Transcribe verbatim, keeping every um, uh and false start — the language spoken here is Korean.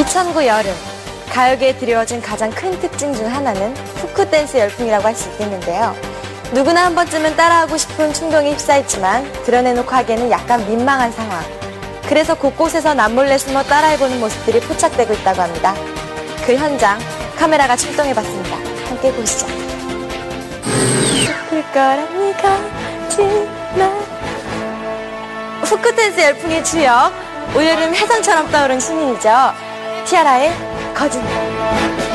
이천구 여름, 가요계에 드리워진 가장 큰 특징 중 하나는 후크 댄스 열풍이라고 할 수 있겠는데요. 누구나 한 번쯤은 따라하고 싶은 충동이 휩싸있지만 드러내놓고 하기에는 약간 민망한 상황. 그래서 곳곳에서 남몰래 숨어 따라해보는 모습들이 포착되고 있다고 합니다. 그 현장, 카메라가 출동해봤습니다. 함께 보시죠. 슬플 거란 거지만 후크 댄스 열풍의 주역, 올여름 혜성처럼 떠오른 신인이죠. 티아라의 거짓말.